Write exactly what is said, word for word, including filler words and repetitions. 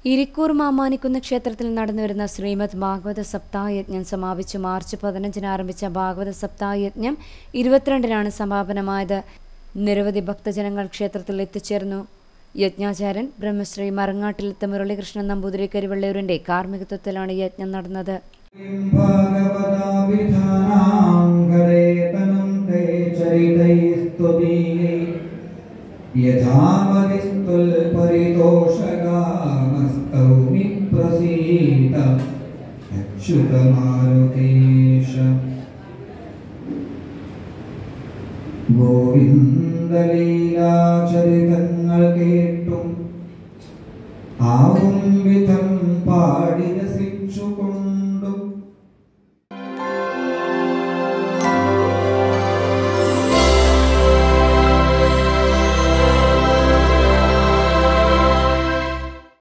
ഇരിക്കൂർ മാമാനിക്കുന്ന് ക്ഷേത്രത്തിൽ നടന്നുവരുന്ന ശ്രീമദ് ഭാഗവത സപ്താഹയജ്ഞം സമാപിച്ചു. മാർച്ച് പതിനഞ്ചിന് ആരംഭിച്ച ഭാഗവത സപ്താഹയജ്ഞം ഇരുപത്തിരണ്ടിനാണ് സമാപനമായത്. നിരവധി ഭക്തജനങ്ങൾ ക്ഷേത്രത്തിൽ എത്തിച്ചേർന്നു. യജ്ഞാചാര്യൻ ബ്രഹ്മശ്രീ മറങ്ങാട്ടിലത്ത് മുരളീകൃഷ്ണൻ നമ്പൂതിരി കരിവള്ളൂരിന്റെ കാർമ്മികത്വത്തിലാണ് യജ്ഞം നടന്നത്. ഗോവിന്ദലീലാചരിതങ്ങൾ കേട്ടും ആവും വിധം